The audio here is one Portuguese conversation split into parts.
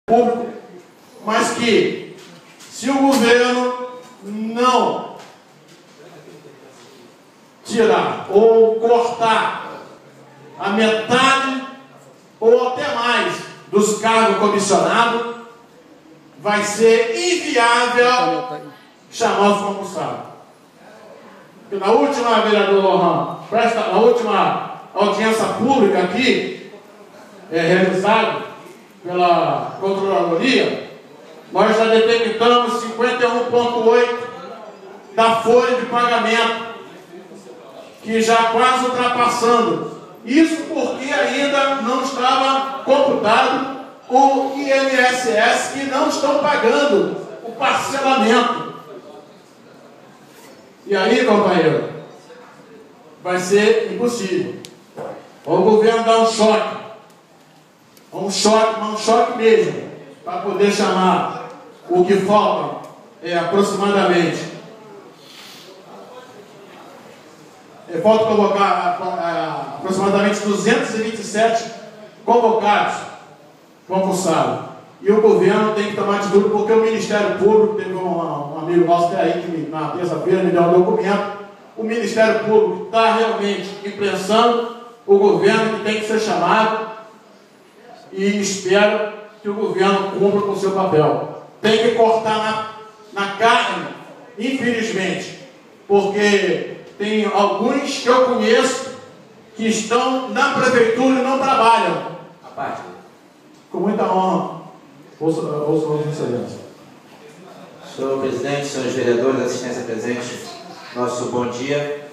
público, mas que, se o governo não tirar ou cortar a metade ou até mais dos cargos comissionados, vai ser inviável chamar os concursados. Porque na última, vereador Lohan, na última audiência pública aqui, realizada pela Controladoria, nós já detectamos 51,8% da folha de pagamento, que já quase ultrapassando. Isso porque ainda não estava computado o INSS, que não estão pagando o parcelamento. E aí, companheiro, vai ser impossível. O governo dá um choque mesmo, para poder chamar o que falta, aproximadamente. Falta convocar aproximadamente 227 convocados, concursados. E o governo tem que tomar atitude, porque o Ministério Público, teve um amigo nosso que é aí, que na terça-feira me deu um documento, o Ministério Público está realmente imprensando o governo, que tem que ser chamado, e espero que o governo cumpra com o seu papel. Tem que cortar na carne, infelizmente, porque tem alguns que eu conheço que estão na prefeitura e não trabalham. Rapaz, com muita honra, ouça Vossa Excelência. Senhor presidente, senhores vereadores, assistência presente, nosso bom dia.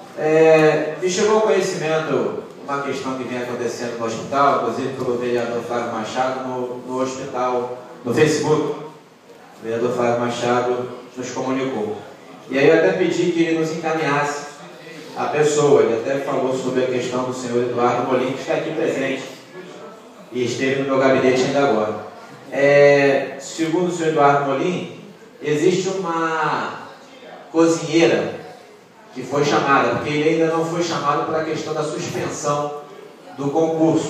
Me chegou ao conhecimento uma questão que vem acontecendo no hospital, inclusive pelo vereador Flávio Machado no hospital, no Facebook. O vereador Flávio Machado nos comunicou. E aí eu até pedi que ele nos encaminhasse a pessoa. Ele até falou sobre a questão do senhor Eduardo Molim, que está aqui presente e esteve no meu gabinete ainda agora. Segundo o senhor Eduardo Molim, existe uma cozinheira que foi chamada, porque ele ainda não foi chamado para a questão da suspensão do concurso.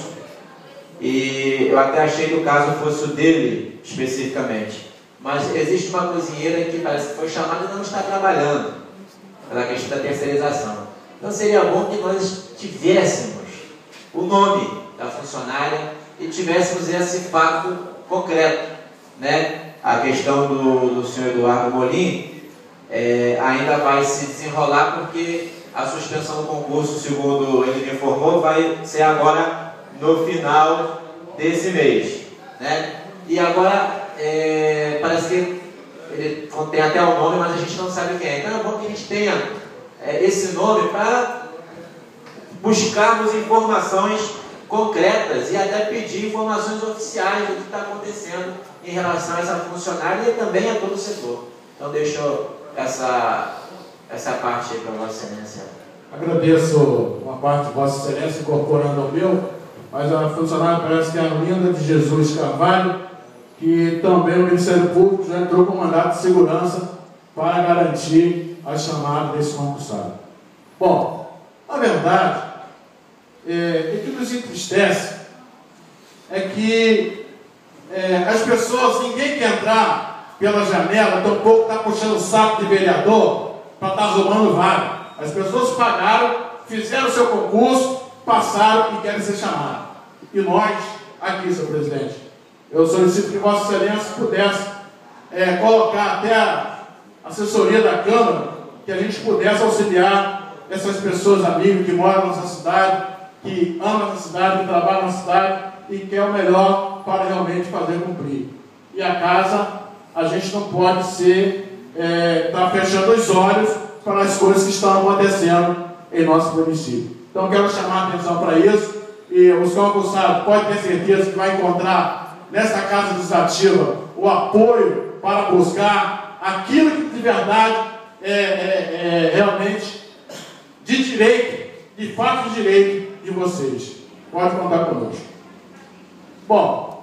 E eu até achei que o caso fosse o dele, especificamente. Mas existe uma cozinheira que parece que foi chamada e não está trabalhando, pela questão da terceirização. Então seria bom que nós tivéssemos o nome da funcionária e tivéssemos esse fato concreto, né? A questão do senhor Eduardo Molim ainda vai se desenrolar, porque a suspensão do concurso, segundo ele me informou, vai ser agora no final desse mês, né? E agora parece que ele tem até o nome, mas a gente não sabe quem é. Então é bom que a gente tenha esse nome para buscarmos informações concretas e até pedir informações oficiais do que está acontecendo em relação a essa funcionária e também a todo o setor. Então deixo essa parte aí para Vossa Excelência. Agradeço uma parte de Vossa Excelência incorporando ao meu, mas a funcionária parece que é a Linda de Jesus Carvalho, que também o Ministério Público já entrou com mandato de segurança para garantir a chamada desse concursado. Bom, na verdade, o que nos entristece é que as pessoas, ninguém quer entrar pela janela, tampouco está puxando o saco de vereador para estar roubando vaga. As pessoas pagaram, fizeram o seu concurso, passaram e querem ser chamados. E nós, aqui, senhor presidente, eu solicito que Vossa Excelência pudesse colocar até a assessoria da Câmara, que a gente pudesse auxiliar essas pessoas, amigos, que moram nessa cidade, que amam essa cidade, que trabalham na cidade e quer o melhor para realmente fazer cumprir. E a casa, a gente não pode estar fechando os olhos para as coisas que estão acontecendo em nosso município. Então, quero chamar a atenção para isso, e os concursados podem ter certeza que vai encontrar nessa Casa Legislativa o apoio para buscar aquilo que de verdade realmente de direito, de fato de direito de vocês. Pode contar conosco. Bom,